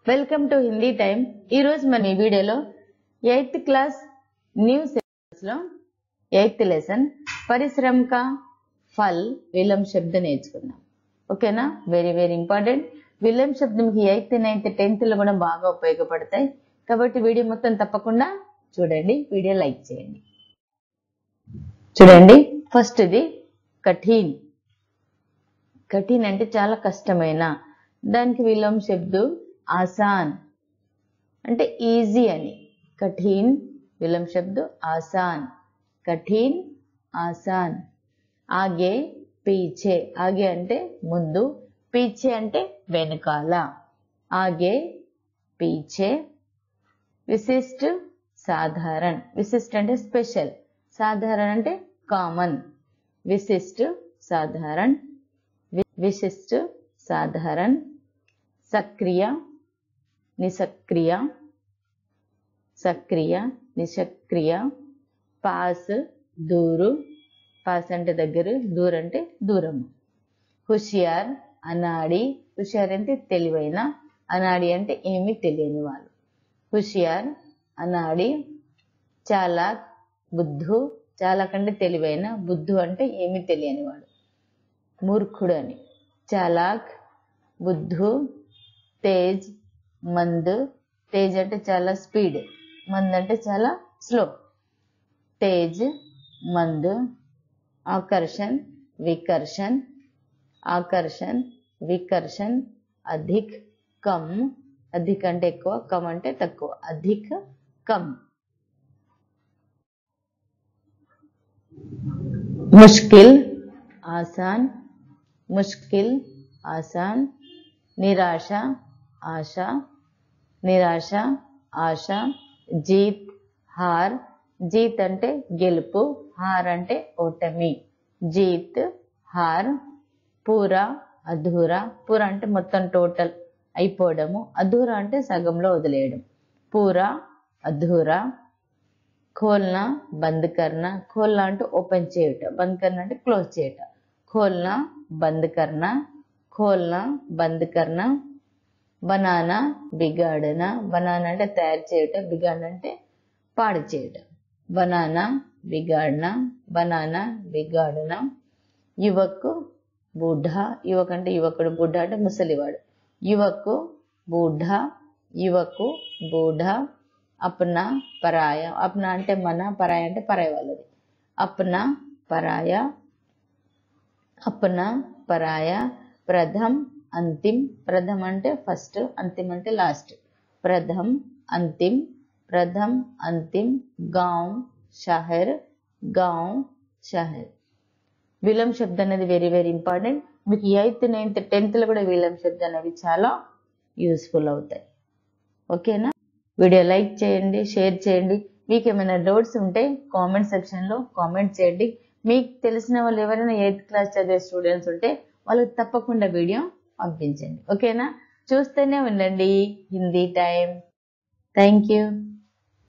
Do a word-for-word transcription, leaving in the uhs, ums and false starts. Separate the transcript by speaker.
Speaker 1: Welcome to Hindi time. ఈ రోజు మనం ఈ వీడియోలో ఎయిత్ క్లాస్ న్యూ సిలబస్ లో ఎయిత్ లెసన్ పరిశ్రమ का फल విలం శబ్ద నేర్చుకుందాం। ఓకేనా? Very very important. విలం శబ్దం మీకు ఎయిత్ నైన్త్ టెన్త్ లో కూడా బాగా ఉపయోగపడతాయి కాబట్టి వీడియో మొత్తం తప్పకుండా చూడండి, వీడియో లైక్ చేయండి। చూడండి, ఫస్ట్ ఇది కఠిన్। కఠిన్ అంటే చాలా కష్టమైన, దానికి విలం శబ్దు आसान అంటే ఈజీ అని। कठिन विलम शब्द आसान, कठिन आसान। आगे पीछे, आगे అంటే ముందు, पीछे అంటే వెనకాల। आगे पीछे। विशिष्ट साधारण, विशिष्ट అంటే స్పెషల్, साधारण అంటే కామన్। विशिष्ट साधारण, विशिष्ट साधारण। सक्रिय निष्क्रिय, सक्रिय निष्क्रिय। पास दूर, पास అంటే దగ్గర, दूर అంటే దూరం। होशियार अनाड़ी, होशियार అంటే తెలివైన, अनाड़ी అంటే ఏమీ తెలియని వాళ్ళు। होशियार अनाड़ी। चालाक బుద్ధు, చాలాక్ అంటే తెలివైన, బుద్ధు అంటే ఏమీ తెలియని వాడు, మూర్ఖుడు అని। చాలాక్ బుద్ధు। तेज मंद, तेज అంటే చాలా స్పీడ్, మంద్ అంటే చాలా స్లో। तेज मंद। आकर्षण विकर्षण, आकर्षण विकर्षण। अधिक कम, अधिक అంటే ఎక్కువ, कम అంటే తక్కువ, अधिक कम। मुश्किल आसान, मुश्किल आसान। निराशा आशा, निराशा आशा। जीत हार, जीत అంటే గెలుపు, హార్ అంటే ఓటమి। జీత్ హార్। పూరా అధూరా, పూరా అంటే మొత్తం టోటల్ అయిపోవడము, అధూరా అంటే సగంలో వదిలేయడం, పూరా అధూరా। खोलना बंद करना, खोलना అంటే ఓపెన్ చేయట, బంద్ करना అంటే క్లోజ్ చేయట। खोलना बंद करना, खोलना बंद करना। बनाना बिगाड़ना, बनाना అంటే తయారు చేయట, బిగాడన అంటే పాడు చేయట। बनाना बिगाड़ना, बनाना बिगाड़ना। युवक बूढ़ा, युवक అంటే యువకుడు, బూఢా అంటే ముసలివాడు। युवक बूढ़ा, युवक बूढ़ा। अपना पराया, अपना అంటే మన, పరాయ అంటే పరాయి వాళ్ళది। अपना पराया, अपना पराया। प्रथम अंतिम, प्रथम అంటే ఫస్ట్, अंतिम అంటే లాస్ట్। प्रथम अंतिम, प्रथम अंतिम। गांव शहर, गांव शहर। విలం శబ్దం అనేది వెరీ వెరీ ఇంపార్టెంట్। మీకు ఎయిత్ నైన్త్ టెన్త్ లో కూడా విలం శబ్దం అనేవి చాలా యూస్ఫుల్ అవుతాయి। ఓకేనా? వీడియో లైక్ చేయండి, షేర్ చేయండి। మీకు ఏమైనా డౌట్స్ ఉంటే కామెంట్ సెక్షన్ లో కామెంట్ చేయండి। మీకు తెలిసిన వాళ్ళు ఎవరైనా ఎయిత్ క్లాస్ చదివే స్టూడెంట్స్ ఉంటే వాళ్ళకి తప్పకుండా వీడియో పంపించండి। ఓకేనా? చూస్తూనే ఉండండి హిందీ టైం। Thank you.